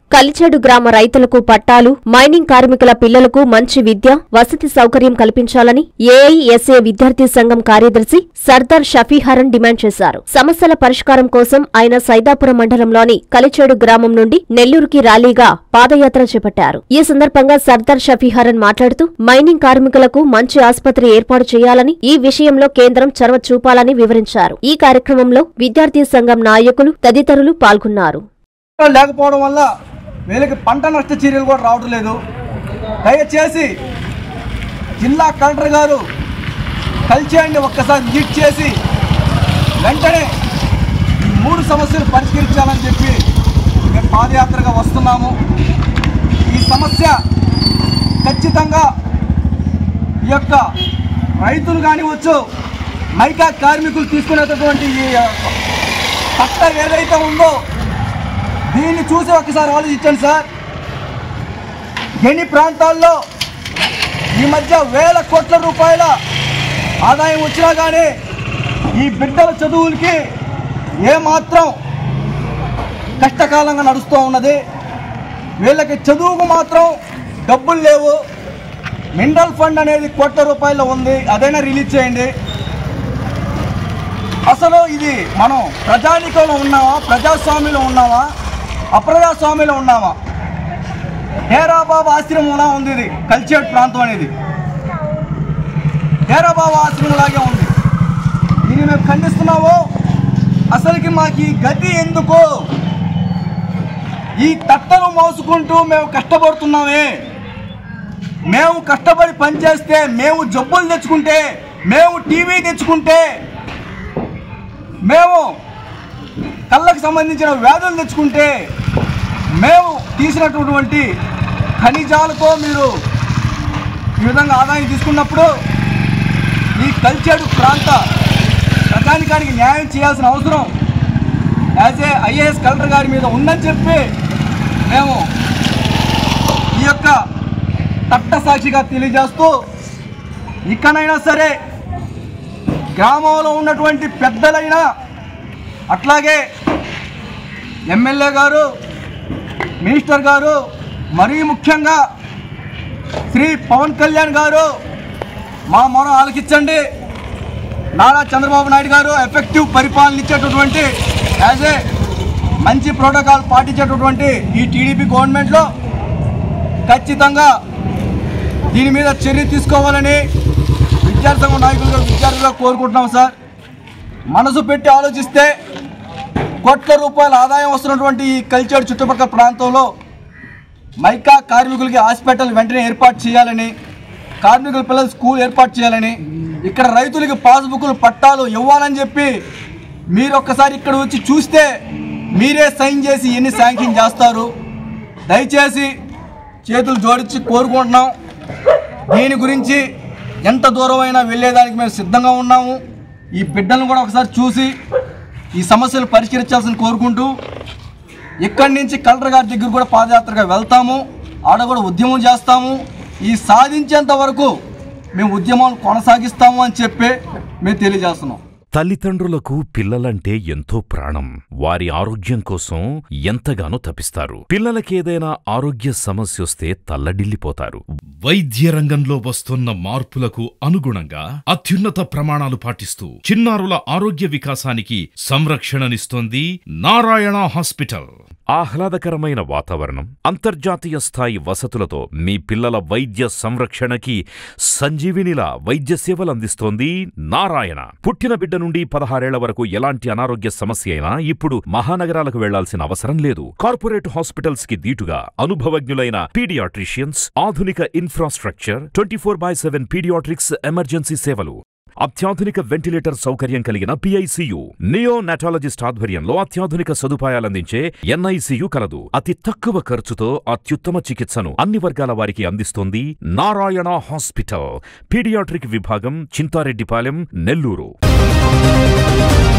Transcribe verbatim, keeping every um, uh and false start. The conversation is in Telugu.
కలిచేడు గ్రామ రైతులకు పట్టాలు, మైనింగ్ కార్మికుల పిల్లలకు మంచి విద్య, వసతి సౌకర్యం కల్పించాలని ఏఐఎస్ఏ విద్యార్థి సంఘం కార్యదర్శి సర్దార్ షఫీహరన్ డిమాండ్ చేశారు. సమస్యల పరిష్కారం కోసం ఆయన సైదాపురం మండలంలోని కలిచేడు గ్రామం నుండి నెల్లూరుకి ర్యాలీగా పాదయాత్ర చేపట్టారు. ఈ సందర్భంగా సర్దార్ షఫీహరన్ మాట్లాడుతూ మైనింగ్ కార్మికులకు మంచి ఆసుపత్రి ఏర్పాటు చేయాలని, ఈ విషయంలో కేంద్రం చొరవ చూపాలని వివరించారు. ఈ కార్యక్రమంలో విద్యార్థి సంఘం నాయకులు తదితరులు పాల్గొన్నారు. లేకపోవడం వల్ల వీళ్ళకి పంట నష్ట చర్యలు కూడా రావడం లేదు. దయచేసి జిల్లా కలెక్టర్ గారు కలిచేయండి, ఒక్కసారి విజిట్ చేసి వెంటనే ఈ మూడు సమస్యలు పరిష్కరించాలని చెప్పి మేము పాదయాత్రగా వస్తున్నాము. ఈ సమస్య ఖచ్చితంగా ఈ యొక్క రైతులు కానివచ్చు, మైకా కార్మికులు తీసుకునేటటువంటి ఈ చట్టం ఏదైతే ఉందో దీన్ని చూసి ఒకసారి ఆలోచించండి సార్. ఎన్ని ప్రాంతాల్లో ఈ మధ్య వేల కోట్ల రూపాయల ఆదాయం వచ్చినా కానీ ఈ బిడ్డల చదువులకి ఏమాత్రం కష్టకాలంగా నడుస్తూ ఉన్నది. వీళ్ళకి చదువుకు మాత్రం డబ్బులు లేవు. మినరల్ ఫండ్ అనేది కోట్ల రూపాయలు ఉంది, అదైనా రిలీజ్ చేయండి. అసలు ఇది మనం ప్రజానికంలో ఉన్నామా, ప్రజాస్వామ్యంలో ఉన్నామా, అప్రజాస్వామ్యంలో ఉన్నామా? హేరాబాబా ఆశ్రమంలా ఉంది ఇది. కలిచేడు ప్రాంతం అనేది హేరాబాబా ఆశ్రమం లాగే ఉంది. దీన్ని మేము ఖండిస్తున్నాము. అసలుకి మాకు ఈ గతి ఎందుకు? ఈ తట్టలు మోసుకుంటూ మేము కష్టపడుతున్నామే. మేము కష్టపడి పనిచేస్తే, మేము జబ్బులు తెచ్చుకుంటే, మేము టీవీ తెచ్చుకుంటే, మేము కళ్ళకు సంబంధించిన వ్యాధులు తెచ్చుకుంటే, మేము తీసినటువంటి ఖనిజాలతో మీరు ఈ విధంగా ఆదాయం తీసుకున్నప్పుడు ఈ కలిచేడు ప్రాంత ప్రజానికానికి న్యాయం చేయాల్సిన అవసరం యాజ్ ఏ ఐఏఎస్ కలెక్టర్ గారి మీద ఉందని చెప్పి మేము ఈ యొక్క తట్ట సాక్షిగా తెలియజేస్తూ, ఇక్కడైనా సరే గ్రామంలో ఉన్నటువంటి పెద్దలైనా, అట్లాగే ఎమ్మెల్యే గారు, మినిస్టర్ గారు, మరీ ముఖ్యంగా శ్రీ పవన్ కళ్యాణ్ గారు మా మొర ఆలకించండి. నారా చంద్రబాబు నాయుడు గారు ఎఫెక్టివ్ పరిపాలన ఇచ్చేటటువంటి యాజ్ ఏ మంచి ప్రోటోకాల్ పాటించేటటువంటి ఈ టీడీపీ గవర్నమెంట్లో ఖచ్చితంగా దీని మీద చర్య తీసుకోవాలని విద్యార్థి సంఘం నాయకులుగా విద్యార్థులుగా కోరుకుంటున్నాం సార్. మనసు పెట్టి ఆలోచిస్తే కోట్ల రూపాయల ఆదాయం వస్తున్నటువంటి ఈ కలిచేడు చుట్టుపక్కల ప్రాంతంలో మైకా కార్మికులకి హాస్పిటల్ వెంటనే ఏర్పాటు చేయాలని, కార్మికుల పిల్లలు స్కూల్ ఏర్పాటు చేయాలని, ఇక్కడ రైతులకి పాస్బుక్లు పట్టాలు ఇవ్వాలని చెప్పి మీరు ఒక్కసారి ఇక్కడ వచ్చి చూస్తే మీరే సైన్ చేసి ఎన్ని శాంక్షన్ చేస్తారు. దయచేసి చేతులు జోడించి కోరుకుంటున్నాం. దీని గురించి ఎంత దూరమైనా వెళ్ళేదానికి మేము సిద్ధంగా ఉన్నాము. ఈ బిడ్డలను కూడా ఒకసారి చూసి ఈ సమస్యలు పరిష్కరించాల్సిన కోరుకుంటూ ఇక్కడి నుంచి కలెక్టర్ గారి దగ్గర కూడా పాదయాత్రగా వెళ్తాము. ఆడ కూడా ఉద్యమం చేస్తాము. ఈ సాధించేంత వరకు మేము ఉద్యమాలు కొనసాగిస్తాము అని చెప్పి మేము తెలియజేస్తున్నాం. తల్లిదండ్రులకు పిల్లలంటే ఎంతో ప్రాణం. వారి ఆరోగ్యం కోసం ఎంతగానో తపిస్తారు. పిల్లలకేదైనా ఆరోగ్య సమస్యొస్తే తల్లడిల్లిపోతారు. వైద్య రంగంలో వస్తున్న మార్పులకు అనుగుణంగా అత్యున్నత ప్రమాణాలు పాటిస్తూ చిన్నారుల ఆరోగ్య వికాసానికి సంరక్షణనిస్తోంది నారాయణ హాస్పిటల్. ఆహ్లాదకరమైన వాతావరణం, అంతర్జాతీయ స్థాయి వసతులతో మీ పిల్లల వైద్య సంరక్షణకి సంజీవినిలా వైద్య సేవలందిస్తోంది నారాయణ. పుట్టిన బిడ్డ నుండి పదహారేళ్ల వరకు ఎలాంటి అనారోగ్య సమస్య అయినా ఇప్పుడు మహానగరాలకు వెళ్లాల్సిన అవసరం లేదు. కార్పొరేట్ హాస్పిటల్స్ కి దీటుగా అనుభవజ్ఞులైన పీడియాట్రిషియన్స్, ఆధునిక infrastructure, twenty four by seven pediatrics emergency సేవలు, అత్యాధునిక వెంటిలేటర్ సౌకర్యం కలిగిన పిఐసియు, నియో నాటాలజిస్ట్ ఆధ్వర్యంలో అత్యాధునిక సదుపాయాలందించే ఎన్ఐసియు కలదు. అతి తక్కువ ఖర్చుతో అత్యుత్తమ చికిత్సను అన్ని వర్గాల వారికి అందిస్తోంది నారాయణ హాస్పిటల్. పీడియాట్రిక్ విభాగం, చింతారెడ్డిపాలెం, నెల్లూరు.